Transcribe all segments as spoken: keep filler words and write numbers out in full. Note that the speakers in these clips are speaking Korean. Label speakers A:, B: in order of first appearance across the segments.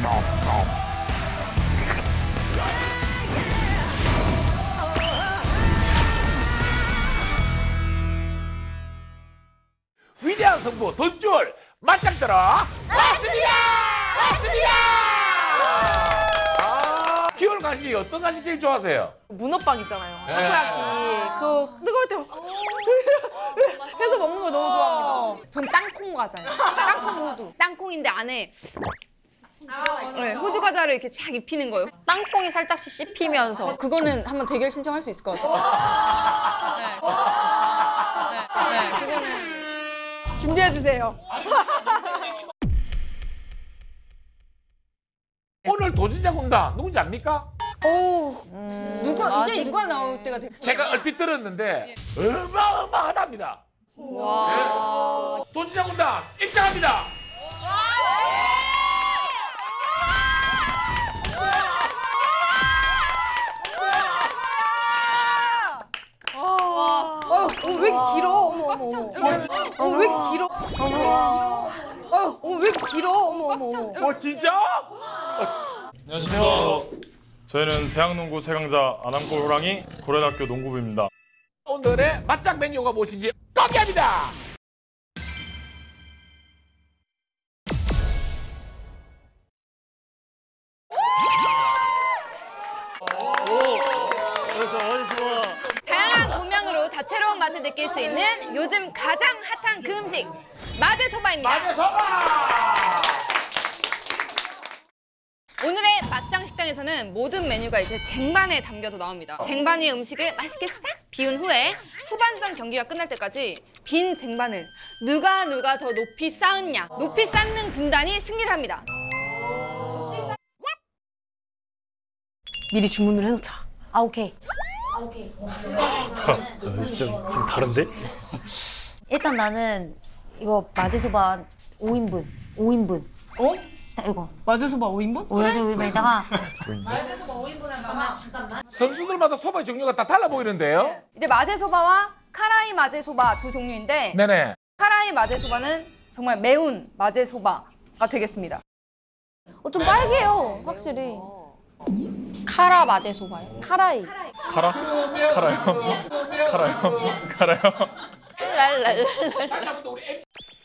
A: 위대한 성부 돈줄 맞짱 들어 왔습니다! 왔습니다! 아, 겨울 간식 어떤 간식 제일 좋아하세요?
B: 문어빵 있잖아요.
A: 네.
B: 타코야끼. 그거 뜨거울 때 해서 먹는 걸 너무 좋아합니다.
C: 전 땅콩 과자요. 땅콩 호두. 땅콩인데 안에 네, 호두 과자를 이렇게 쫙 입히는 거예요. 땅콩이 살짝씩 씹히면서 그거는 한번 대결 신청할 수 있을 것 같아요. 네. 네. 네. 그거는
B: 준비해 주세요.
A: 오늘 도전자 군단 누군지 압니까?
B: 오.
C: 음, 누가 이제 누가 나올 때가 됐어요.
A: 제가 얼핏 들었는데 어마어마하답니다.
C: 와.
A: 네. 도전자 군단 입장합니다.
B: 어, 어, 왜 이렇게 길어? 어머, 어머, 어머. 어, 왜 이렇게 길어? 어머. 어, 어, 왜 이렇게 길어? 어머, 어머, 어머.
A: 어 진짜?
D: 안녕하십니까. 저희는 대학농구 최강자 안암골 호랑이 고려대학교 농구부입니다.
A: 오늘의 맛장 메뉴가 무엇인지 공개합니다.
C: 다양한 고명으로 다채로운 맛을 느낄 수 있는 요즘 가장 핫한 그 음식 마제소바입니다.
A: 마제소바!
C: 오늘의 맛장 식당에서는 모든 메뉴가 이제 쟁반에 담겨서 나옵니다. 쟁반 위에 음식을 맛있게 싹 비운 후에 후반전 경기가 끝날 때까지 빈 쟁반을 누가 누가 더 높이 쌓았냐, 높이 쌓는 군단이 승리를 합니다.
B: 미리 주문을 해놓자.
C: 아 오케이.
D: 좀, 좀 다른데?
E: 일단 나는 이거 마제소바 오 인분. 오 인분.
B: 어?
E: 자, 이거.
B: 마제소바 오 인분?
E: 오야제에다가
A: 선수들마다 소바의 종류가 다 달라 보이는데요?
B: 이제 마제소바와 카라이 마제소바 두 종류인데
A: 네네.
B: 카라이 마제소바는 정말 매운 마제소바가 되겠습니다.
E: 어, 좀 빨개요, 확실히.
C: 카라 마제소바요.
E: 카라이.
D: 카라? 카라요? 카라요? 카라요?
C: 랄랄랄.
A: 다시 한 번 더 우리 엠...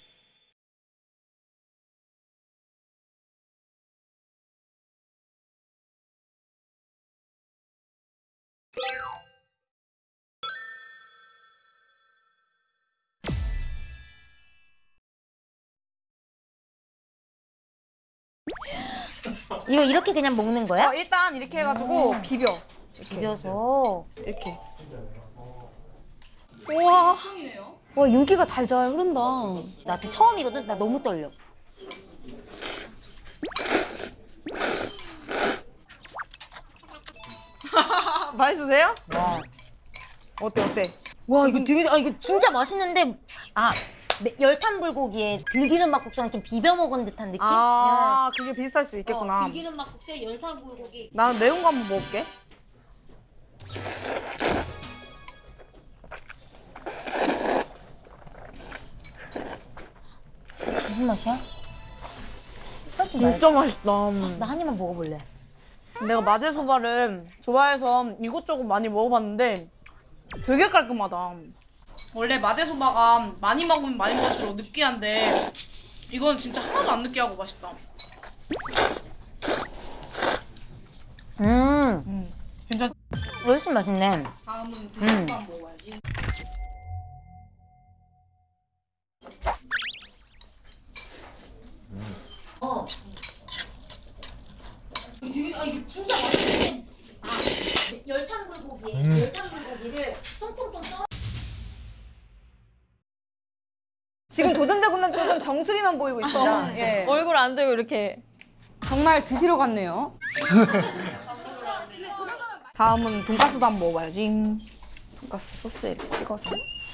E: 이거 이렇게 그냥 먹는 거야?
B: 어, 일단 이렇게 해가지고 비벼. 이렇게.
E: 비벼서.
B: 이렇게.
E: 우와. 와, 윤기가 잘잘 흐른다. 나 지금 처음이거든? 나 너무 떨려.
B: 맛있으세요?
E: 와.
B: 어때 어때?
E: 와, 이거 되게, 아, 이거 진짜 맛있는데, 아, 매- 열탕 불고기에 들기름 막국수랑 좀 비벼 먹은 듯한 느낌?
B: 아 그게 비슷할 수 있겠구나.
E: 어, 들기름 막국수에 열탕 불고기.
B: 나는 매운 거 한번 먹어볼게.
E: 무슨 맛이야? 훨씬
B: 진짜 맛있다.
E: 나 한 입만 먹어볼래.
B: 내가 마제소바를 좋아해서 이것저것 많이 먹어봤는데 되게 깔끔하다. 원래 마제소바가 많이 먹으면 많이 먹을수록 느끼한데 이건 진짜 하나도 안 느끼하고 맛있다.
E: 음,
B: 음, 괜찮.
E: 훨씬 맛있네.
B: 다음은
E: 음.
B: 돈가스만 먹어야지.
E: 어. 이게, 아, 이거 진짜 맛있네. 아, 열탕 불고기에
D: 음.
E: 열탕 불고기를 통통통 썰어.
B: 지금 도전자 군단 쪽은 정수리만 보이고 있습니다. 예.
C: 얼굴 안 들고 이렇게.
B: 정말 드시러 갔네요. 다음은 돈가스도 한번 먹어봐야지. 돈가스 소스에 이렇게 찍어서.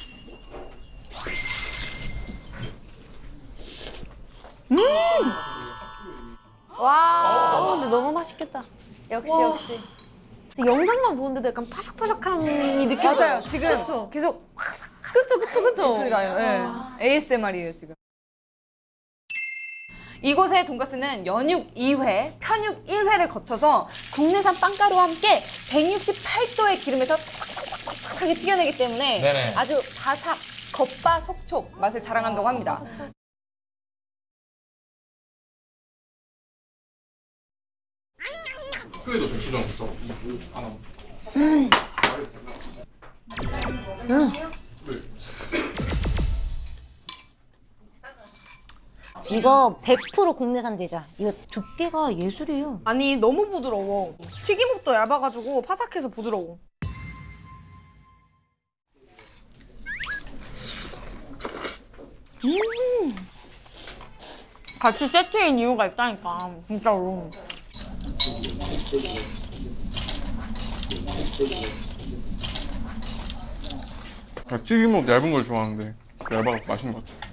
E: 와, 어, 근데 너무 맛있겠다.
C: 역시 역시.
E: 영상만 보는데도 약간 파삭파삭함이 느껴져요.
B: 맞아요. 지금 계속
E: 그쵸, 그쵸, 그쵸.
B: 소리 나요. 예. 에이에스엠알이에요 지금.
C: 이곳의 돈가스는 연육 이 회, 편육 일 회를 거쳐서 국내산 빵가루와 함께 백육십팔 도의 기름에서 탁탁탁하게 튀겨내기 때문에
A: 네네.
C: 아주 바삭, 겉바속촉 맛을 자랑한다고 합니다.
A: 그래도 좀 수정 있어. 안 하고.
E: 이거 백 퍼센트 국내산 대자. 이거 두께가 예술이에요.
B: 아니 너무 부드러워. 튀김옷도 얇아가지고 바삭해서 부드러워. 음. 같이 세트인 이유가 있다니까 진짜로.
F: 튀김옷 얇은 걸 좋아하는데 얇아서 맛있는 것 같아.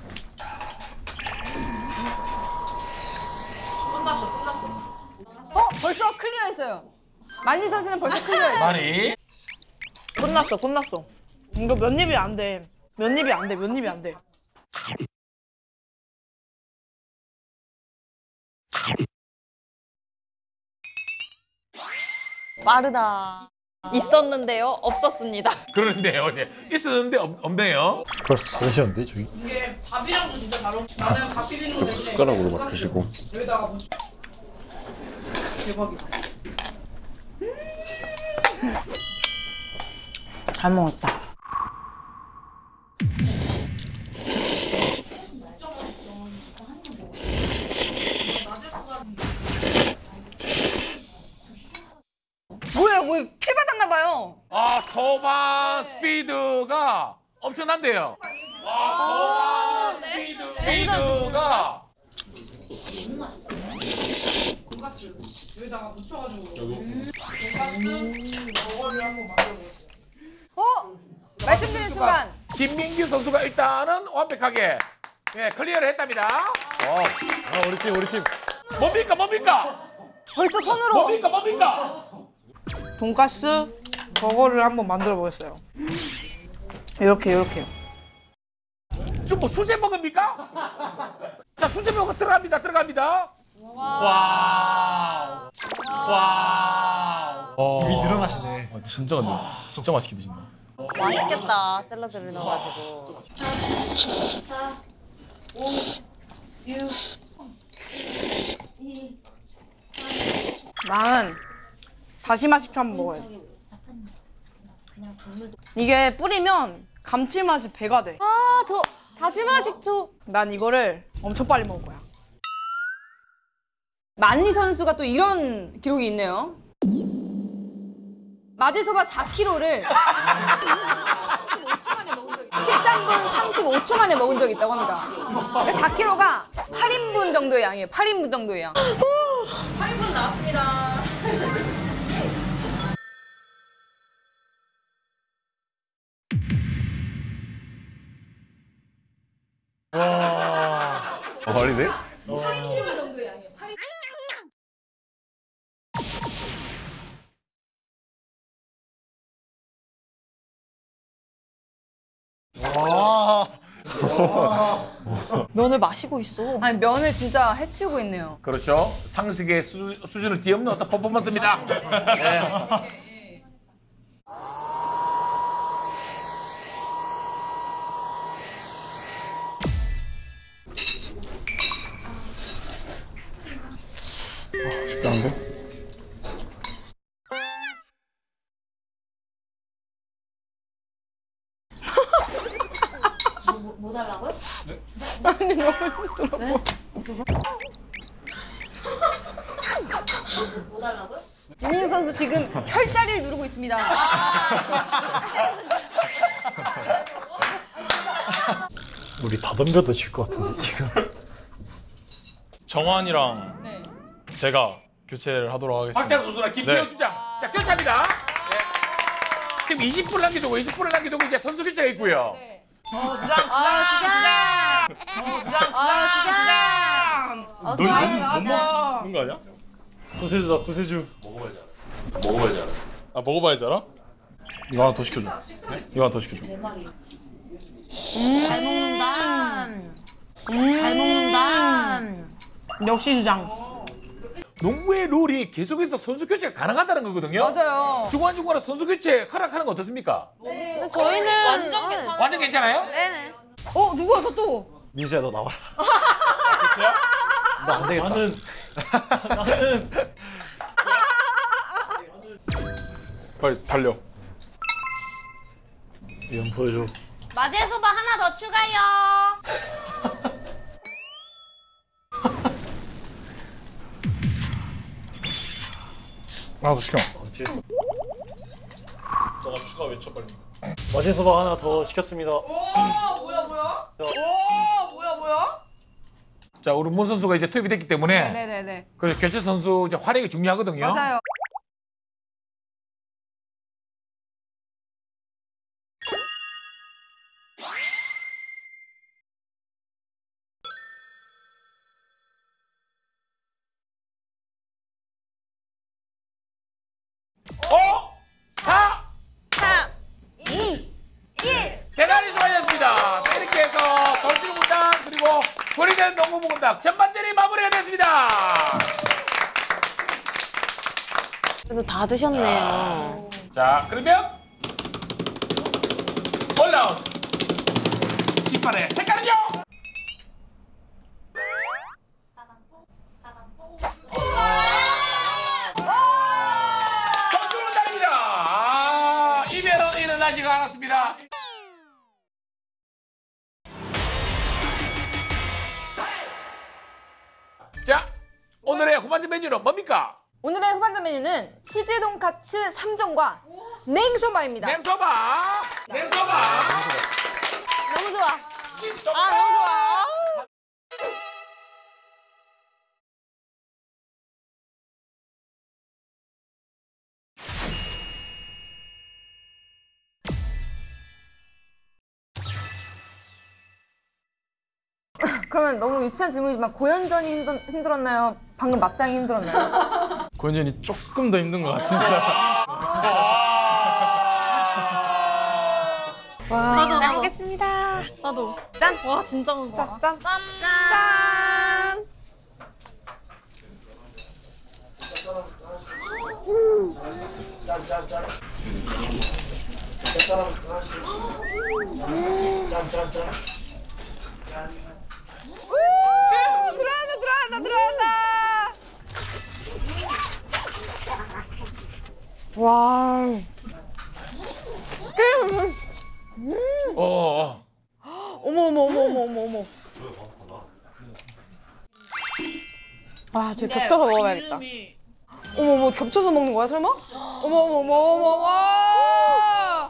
C: 어? 벌써 클리어했어요. 만니 선수는 벌써 클리어했어요.
A: 많이.
B: 끝났어 끝났어. 이거 몇 입이 안 돼. 몇 입이 안 돼. 몇 입이 안 돼.
C: 빠르다. 있었는데요, 없었습니다.
A: 그런데요. 네. 있었는데 없, 없네요.
G: 벌써 다 드셨는데 저기?
B: 이게 밥이랑도 진짜 잘 어울려. 나는 밥 비비는 거 될 때
F: 숟가락으로 막 드시고.
B: 여기다가 묻혀. 대박이다.
E: 잘 먹었다.
C: 뭐예요? 뭐 필 받았나 봐요.
A: 아, 초반 스피드가 엄청난데요. 와, 초반 스피드, 스피드가.
B: 여기다가 묻혀가지고. 저거를 한번 만들어보세요.
C: 어? 말씀드린 순간
A: 김민규 선수가 일단은 완벽하게 예, 클리어를 했답니다.
G: 아 우리 팀 우리 팀.
A: 뭡니까, 뭡니까?
C: 벌써 손으로
A: 뭡니까, 뭡니까?
B: 돈가스 버거를 한번 만들어 보겠어요. 이렇게 이렇게.
A: 좀 뭐 수제 버거입니까? 자, 수제 버거 들어갑니다, 들어갑니다. 와. 와.
G: 입이 늘어나시네.
D: 아, 진짜 근데 진짜 맛있게 드신다.
C: 맛있겠다. 샐러드를 넣어가지고.
B: 나는 다시마 식초 한번 먹어야 돼. 이게 뿌리면 감칠맛이 배가 돼.
C: 아, 저 다시마 식초.
B: 난 이거를 엄청 빨리 먹을 거야.
C: 만니 선수가 또 이런 기록이 있네요. 마제소바 사 킬로그램을 십삼 분 삼십오 초 만에 먹은 적이 있다고 합니다. 그러니까 사 킬로그램가 팔 인분 정도의 양이에요. 팔 인분 정도의 양. 팔 인분 나왔습니다.
F: 어, 말이네?
C: 팔 인분 정도의 양이에요. 팔 인분.
G: 와.
C: 면을 마시고 있어. 아니 면을 진짜 해치우고 있네요.
A: 그렇죠. 상식의 수, 수준을 뒤엎는 어떤 퍼포먼스입니다. 네.
F: 쉽지 않은데?
E: 뭐 달라고요?
B: 아니 너무 힘들어.
E: 뭐 달라고요?
C: 유민규 선수 지금 혈자리를 누르고 있습니다.
G: 우리 다 덤벼도 질 것 같은데 지금.
D: 정환이랑
C: 네.
D: 제가 교체를 하도록 하겠습니다.
A: 박장 선수랑 김태현
D: 네.
A: 주장. 자, 교체합니다. 네. 지금 이십 분 남겨두고 이십 분을 남겨두고 이제 선수 교체가 있고요.
C: 네.
B: 어 주장 주장 주장. 어 주장 주장 주장.
F: 너 이거 못 먹는 거 아니야?
G: 구세주다 구세주.
D: 먹어봐야지 알아.
F: 아, 먹어봐야지 알아?
D: 이거 하나 더 시켜줘. 이거 하나 더 시켜줘.
E: 잘 먹는다. 잘 먹는다.
B: 역시 주장.
A: 농구의 룰이 계속해서 선수 교체가 가능하다는 거거든요.
C: 맞아요.
A: 중간중간에 선수 교체 허락하는 거 어떻습니까?
C: 근데 저희는
B: 완전 괜찮아.
A: 완전 괜찮아요?
C: 네네.
B: 어 누구 와서 또?
G: 민수야 너 나와.
A: 됐어요?
G: 너 안 되겠다. 나는 나는
F: 빨리 달려.
G: 이건 보여줘.
E: 마제소바 하나 더 추가요.
F: 하나 더 시켜.
G: 어, 재밌어. 너가 추가 외쳐 빨리. 마제소바 하나 더 시켰습니다.
B: 오 뭐야 뭐야? 오 뭐야 뭐야?
A: 자, 우리 문 선수가 이제 투입이 됐기 때문에
C: 네네네.
A: 그래서 교체 선수 이제 활약이 중요하거든요.
C: 맞아요.
A: 오, 사,
C: 삼,
A: 이, 일. 대단히 수고하셨습니다. 자, 이렇게 해서 돌진 문당 그리고 고리된 농구 문당 전반전이 마무리가 됐습니다.
E: 그래도 다 드셨네요.
A: 자, 그러면 올라온 깃발의 색깔은요? 전주는 달입니다. 아, 이변은 일어나지가 않았습니다. 자, 오늘의 후반전 메뉴는 뭡니까?
C: 오늘의 후반전 메뉴는 치즈 돈까츠 삼 종과 냉소바입니다.
A: 냉소바, 냉소바.
C: 너무 좋아.
A: 신소바.
C: 아 너무 좋아. 그러면 너무 유치한 질문이지만 고연전이 힘들, 힘들었나요? 방금 막장이 힘들었나요?
F: 고현준이 조금 더 힘든 것 같습니다.
C: 와,
B: 나도,
C: 잘
B: 나도.
C: 먹겠습니다.
B: 나도.
C: 짠!
B: 와 진짜 먹어.
C: 짠! 짠! 짠! 짠! 우! 들어간다, 들어간다, 들어간다! 와.
A: 어, 어.
B: 어머 어머 어머 어머 어머 어머. 아, 진짜 겹쳐서 먹어야겠다. 어머 어머 겹쳐서 먹는 거야 설마? 어머 어머 어머 어머 와.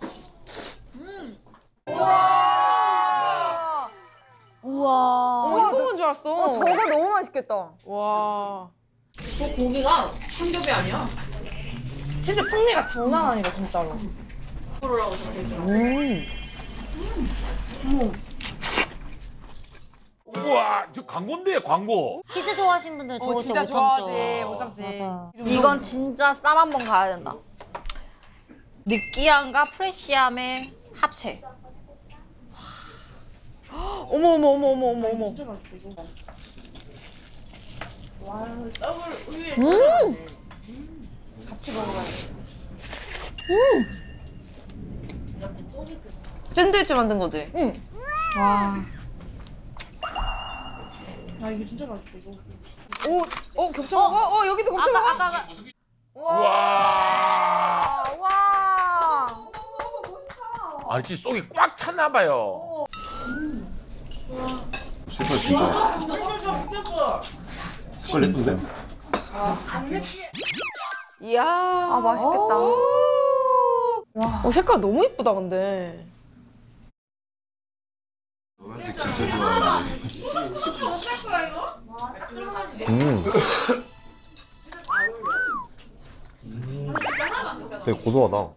C: 와.
E: 우와.
B: 어머 이거 먹은 줄 알았어.
C: 어, 저거 너무 맛있겠다.
B: 와. 저 고기가 한 겹이 아니야. 치즈 풍미가 장난 아니다 진짜로.
A: 우와, 저 광고인데 광고.
E: 치즈 좋아하시는 분들 저거
B: 어, 진짜
E: 못
B: 좋아하지.
E: 참죠.
B: 못 참지.
E: 맞아.
C: 이건 진짜 쌈 한 번 가야 된다.
B: 느끼함과 프레시함의 합체. 어머 어머 어머 어머 어머 어머. 샌드위치 만든 거지?
C: 응.
B: 와. 아 이거 진짜 맛있어 이거. 오, 어 겹쳐 먹어? 어, 어 여기도 겹쳐 먹어? 아까, 아까.
A: 우와.
C: 아, 와.
A: 아니, 진짜 속이 꽉 찼나 봐요.
F: 색깔 진짜. 색깔 예쁜데?
B: 이야.
C: 아, 맛있겠다.
B: 와. 어, 색깔 너무 이쁘다 근데.
F: 되게 고소하다.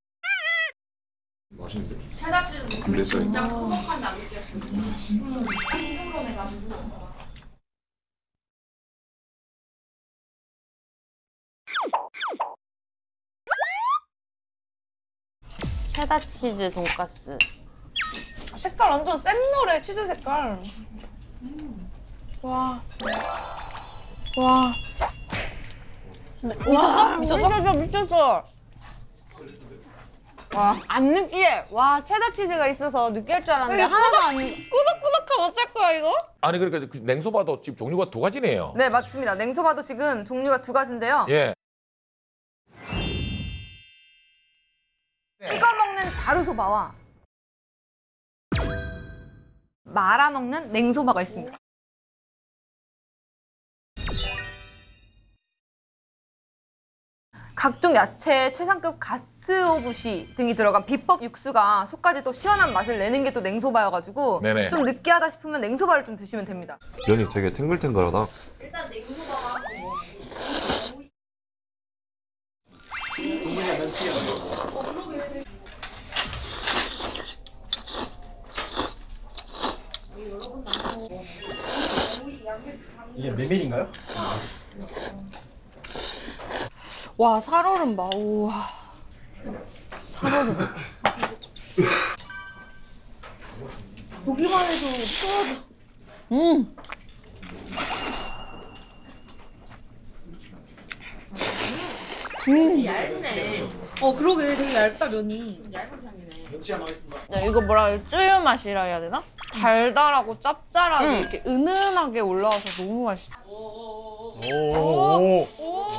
E: 체다 치즈 돈가스.
B: 색깔 완전 센 노래 치즈 색깔. 와. 와.
C: 미쳤어? 미쳤어? 미쳤어. 와, 안 느끼해. 와, 체다 치즈가 있어서 느끼할 줄 알았는데 하나도 안.
B: 꾸덕꾸덕하면 어쩔 거야 이거?
A: 아니 그러니까 그 냉소바도 지금 종류가 두 가지네요.
C: 네, 맞습니다. 냉소바도 지금 종류가 두 가지인데요.
A: 예.
C: 찍어 먹는 자루소바와 말아 먹는 냉소바가 있습니다. 각종 야채, 최상급 가스오부시 등이 들어간 비법 육수가 속까지 또 시원한 맛을 내는 게 또 냉소바여가지고
A: 네네.
C: 좀 느끼하다 싶으면 냉소바를 좀 드시면 됩니다.
H: 면이 되게 탱글탱글하다.
B: 일단 냉소바가
G: 이게 메밀인가요?
B: 와 살얼음 봐. 우와. 살얼음. 보기만 해도 추워져. 음. 음. 얇네. 어 그러게 되게 얇다 면이. 얇은 편이네. 야, 이거 뭐라 해야 쯔유 맛이라 해야 되나? 달달하고 짭짤하게
C: 음.
B: 이렇게 은은하게 올라와서 너무 맛있어.
D: 오오오오오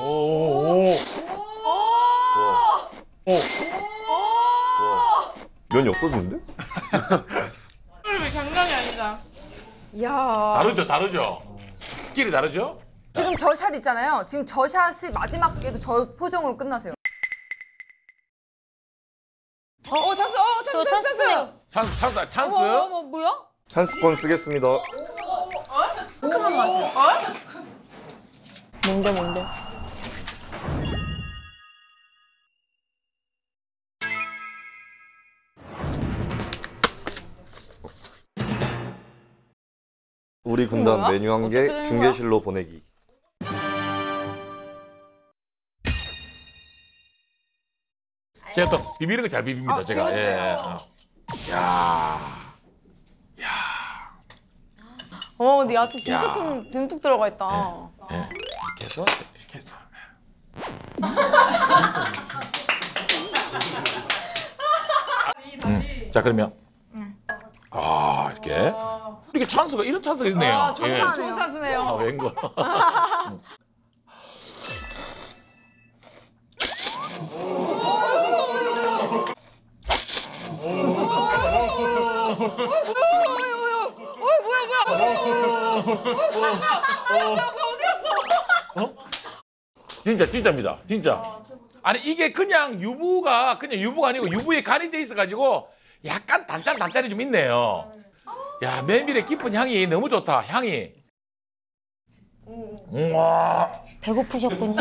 H: 면이 없어지는데?
B: 장난이 아니다. 이야.
A: 다르죠, 다르죠. 스킬이 다르죠.
C: 지금 저 샷 있잖아요. 지금 저 샷이 마지막에도 저 표정으로 끝나세요.
B: 어, 어 찬스, 어 찬스, 찬스, 찬스.
A: 찬스, 찬스, 찬스.
B: 어, 어, 뭐야?
H: 찬스권 쓰겠습니다.
B: 상큼한 맛이야. 어? 뭔데, 뭔데?
H: 우리 군단
B: 뭐야?
H: 메뉴 한 개
B: 어떻게
H: 중계실로 보내기.
A: 제가 또 비비는 거 잘 비빕니다, 제가. 예. 어. 야.
B: 어, 근데 야채 진짜
A: 야.
B: 듬, 듬뿍 들어가 있다.
A: 예. 이렇게 해서 이렇게 해서. 음. 자 그러면 아 이렇게 이렇게 찬스가 이런 찬스가 있네요.
C: 아, 감사하네요.
B: 좋은 찬스네요.
A: 아, 웬걸. 진짜 진짜입니다. 진짜. 아니 이게 그냥 유부가 그냥 유부가 아니고 유부에 간이 돼 있어가지고 약간 단짠 단짠이 좀 있네요. 야 메밀의 깊은 향이 너무 좋다. 향이. 우와.
E: 배고프셨군요.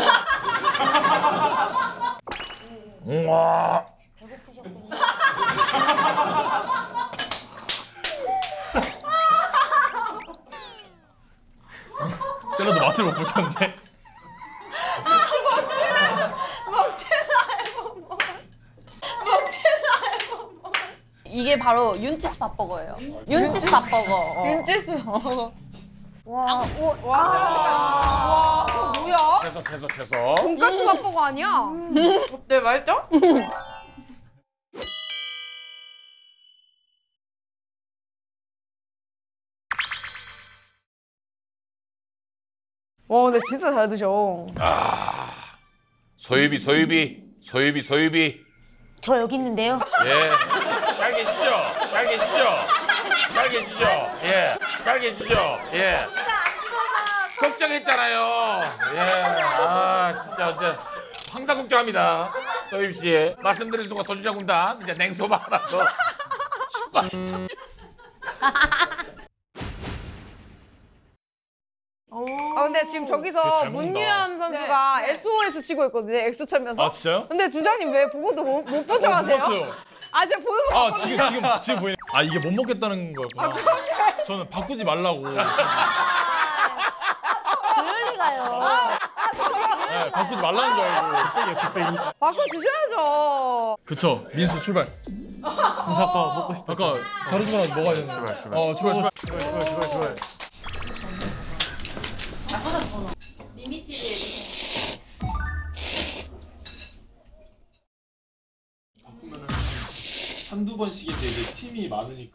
A: 우와.
E: 배고프셨군요.
D: 샐러드 맛을 못 보셨는데.
B: 이게 바로 윤치스 밥버거예요. 윤치스 밥버거. 윤치스 버거. 와, 와, 와, 와, 그거 뭐야?
A: 채소 채소 채소.
B: 돈가스 밥버거 아니야? 어때, 맛있죠? 와, 근데 진짜 잘 드셔.
A: 소유비 소유비 소유비 소유비.
E: 저 여기 있는데요.
A: 예. 잘 계시죠? 잘 계시죠? 잘 계시죠? 예. 잘 계시죠? 예. 걱정했잖아요. 예. 아, 진짜 어째 항상 걱정합니다. 소임 씨. 말씀드린 순간 도주자 군단 이제 냉소바 하나 더. 추가.
B: 아 근데 지금
D: 되게
B: 저기서
D: 잘 먹는다.
B: 문유현 선수가 에스오에스 치고 있거든요. 엑스 차면서.
D: 아 진짜요?
B: 근데 주장님 왜 보고도 못, 못 보정하세요?
D: 못 봤어요.
B: 아 제가 보는 거.
D: 아 지금 지금 지금 보이네. 아 이게 못 먹겠다는 거였구나. 저는 바꾸지 말라고.
E: 그럴 리가요.
D: 네, 바꾸지 말라는 줄 알고.
B: 바꿔 주셔야죠.
D: 그쵸. 민수 출발. 민수 아까 먹고 싶다. 아까 자르지마 먹어야 되는. 출발 출발. 어 출발 출발. 출발 출발 출발. 한두 번씩인데 이제 팀이 많으니까.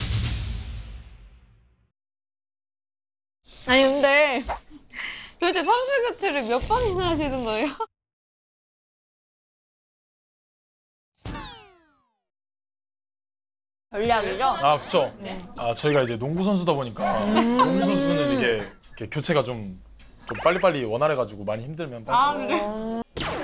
C: 아니 근데 도대체 선수 교체를 몇 번이나 하시는 거예요?
B: 전략이죠?
D: 아, 그쵸. 아, 저희가 이제 농구 선수다 보니까 농구 선수는 이게 이렇게 교체가 좀, 좀 빨리빨리 원활해가지고 많이 힘들면 빨리.
B: 아 그래?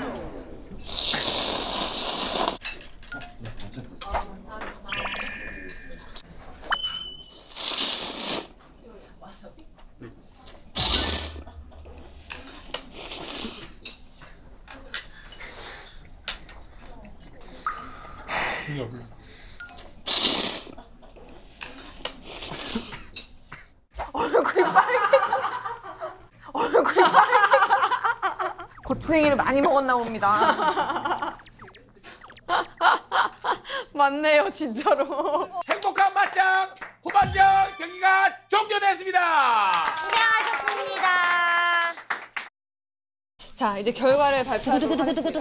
C: 고추냉이를 많이 먹었나 봅니다. 맞네요, 진짜로.
A: 행복한 맞짱 후반전 경기가 종료됐습니다.
E: 고생하셨습니다.
C: 자, 이제 결과를 발표하도록 하겠습니다.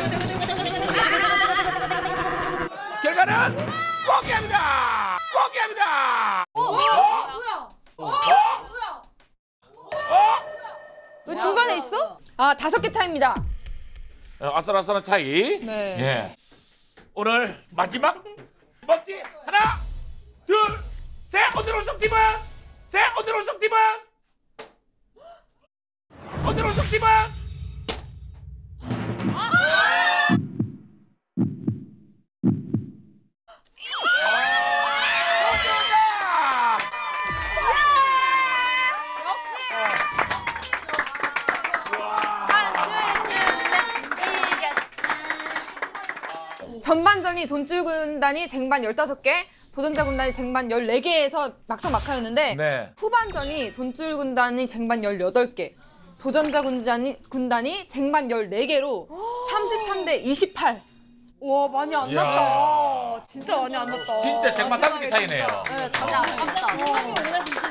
A: 결과는 공개합니다. 공개합니다. 어?
B: 뭐야?
A: 어?
B: 뭐야?
A: 어?
C: 왜 중간에 있어? 아, 다섯 개 차입니다.
A: 어, 아슬아슬한 차이.
C: 네.
A: 예. 오늘 마지막 번째 하나, 둘, 셋. 오늘 우승팀은 셋. 오늘 우승팀은 오늘 우승팀은
C: 전반전이 돈줄 군단이 쟁반 열다섯 개, 도전자 군단이 쟁반 열네 개에서 막상 막하였는데
A: 네.
C: 후반전이 돈줄 군단이 쟁반 열여덟 개, 도전자 군단이, 군단이 쟁반 열네 개로 삼십삼 대 이십팔.
B: 와 많이 안
A: 이야.
B: 났다. 진짜 많이 안 났다.
A: 진짜 정말 다섯 개 차이네요.
C: 네, 다섯 개 차이.